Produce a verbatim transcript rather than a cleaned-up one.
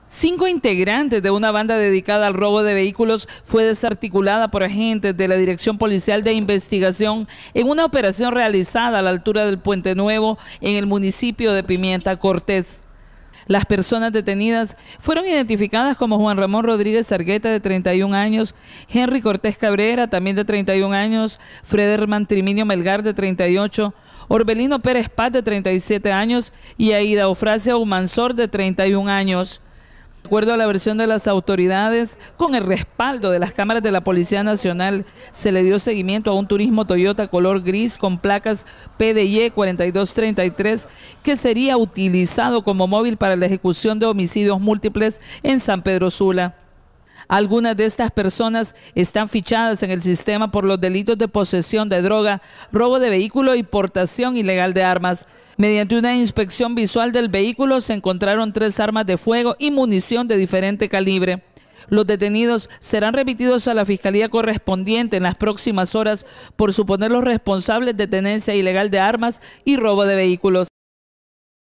Cinco integrantes de una banda dedicada al robo de vehículos fue desarticulada por agentes de la Dirección Policial de Investigación en una operación realizada a la altura del Puente Nuevo en el municipio de Pimienta Cortés. Las personas detenidas fueron identificadas como Juan Ramón Rodríguez Argueta, de treinta y un años, Henry Cortés Cabrera, también de treinta y un años, Frederman Triminio Melgar, de treinta y ocho, Orbelino Pérez Paz, de treinta y siete años, y Aida Eufrasia Humansor, de treinta y un años. De acuerdo a la versión de las autoridades, con el respaldo de las cámaras de la Policía Nacional, se le dio seguimiento a un Turismo Toyota color gris con placas P D Y cuarenta y dos treinta y tres que sería utilizado como móvil para la ejecución de homicidios múltiples en San Pedro Sula. Algunas de estas personas están fichadas en el sistema por los delitos de posesión de droga, robo de vehículo y portación ilegal de armas. Mediante una inspección visual del vehículo se encontraron tres armas de fuego y munición de diferente calibre. Los detenidos serán remitidos a la Fiscalía correspondiente en las próximas horas por suponerlos responsables de tenencia ilegal de armas y robo de vehículos.